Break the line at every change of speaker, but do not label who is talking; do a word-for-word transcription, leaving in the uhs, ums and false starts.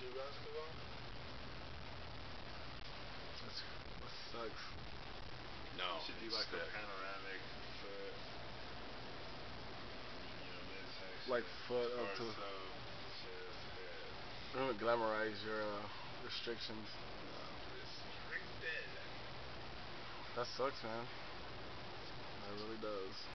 do basketball?
That's, that sucks.
No.
You should do like a panoramic foot. You know, midsection.
Like foot up to.
Torso, chest, head.
I'm gonna glamorize your uh, restrictions.
Restricted.
That sucks, man. That really does.